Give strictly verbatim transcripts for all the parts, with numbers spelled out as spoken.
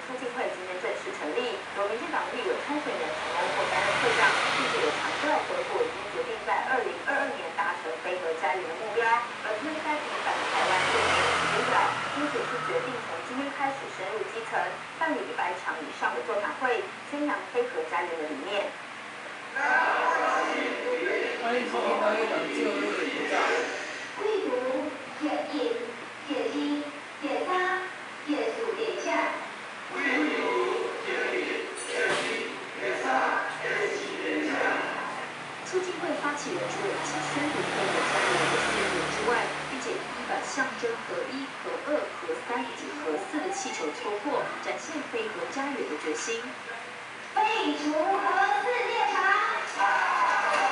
促进会今天正式成立，由民进党立委参选人陈荣国担任会长，并且有强调德国已经决定在二零二二年达成非核家园的目标，而推该平反的台湾就没有时间表，因此是决定从今天开始深入基层，办理一百场以上的座谈会，宣扬非核家园的理念。 欢迎收听《台湾自由论坛》。 阅读、解印、解析、解答、解数、解下。阅读、解印、解析、解答、解析、解下。 促进会发起人除了以宣读非核家园的宣言之外，并且一把象征核一、核二、核三以及核四的气球戳破，展现非核家园的决心。 废除核四电厂。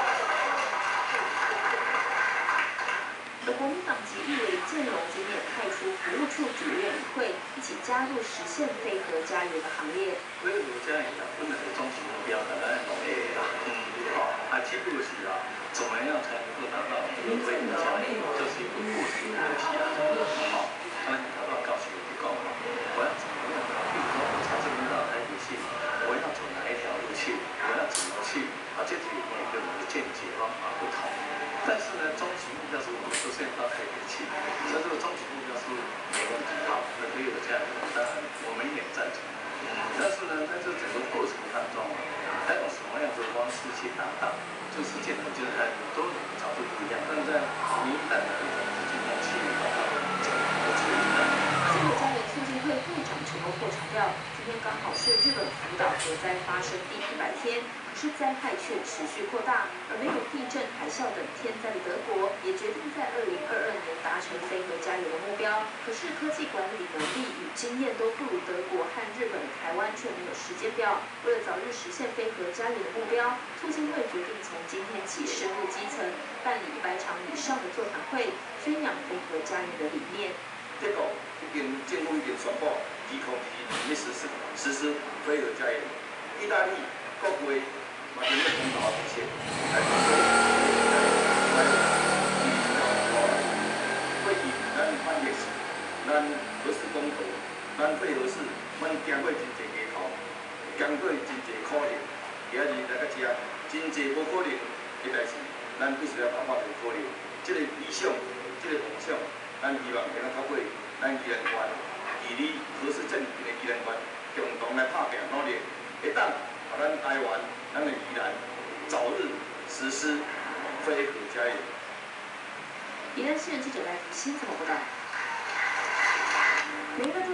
而国民党籍立委建荣今天也派出服务处主任与会，一起加入实现非核家园的行列。 非核家园本来的终极目标呢，咱农业啦，嗯，好，啊，起步是啊，怎么样才能够达到这个非核家园？这是一个过程的问题啊，好，当然达到告诉我不够嘛，我要怎么样？比如说我从这边到台北去，我要走哪一条路去？我要怎么去？啊，这里每个人的见解方法不同。但是呢，终极目标是我们实现到台北去，所以这个终极目标是没问题好，那可以有这样，当然我们也赞成。但是呢，在这整个过程当中，还有什么样的方式去达到？这个世界我觉得还很多角度不一样，但是在民党的一种尽量去达到这个过程的。 非核家园促进会会长陈荣拓强调，今天刚好是日本福岛核灾发生第一百天。可是灾害却持续扩大，而没有地震、海啸等天灾的德国，也决定在二零二二年达成非核家园的目标。可是科技管理能力与经验都不如德国和日本的台湾，却没有时间表。为了早日实现非核家园的目标，促进会决定从今天起深入基层，办理一百场以上的座谈会，宣扬非核家园的理念。 德国已经政府已经宣布，二零二二年实施实施非核家园。意大利、国会。嘛，因为公道一切，来做来继续要好啦。所以咱反核四，咱核四公投，咱废核四，阮经过真济街头，经过真济考验，今日来到遮，真济无可能的代志，咱必须要办法做可能。这个理想，这个梦想，咱希望能够透过咱宜兰县，伫你核四证明的宜兰县，共同来拍拼努力，会当把咱台湾。咱的宜兰早日实施非核家园。 宜兰新闻记者来福新怎么报道？每个